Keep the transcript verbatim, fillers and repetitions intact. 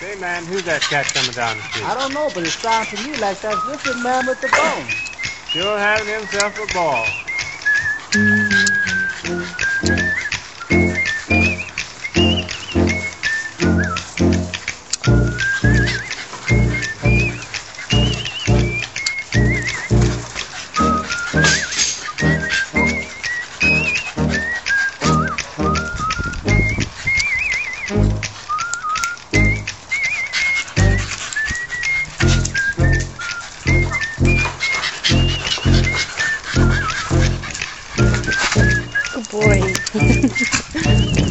Say, man, who's that cat coming down the street? I don't know, but it sounds to me like that's this man with the bone. Sure having himself a ball. Good boy.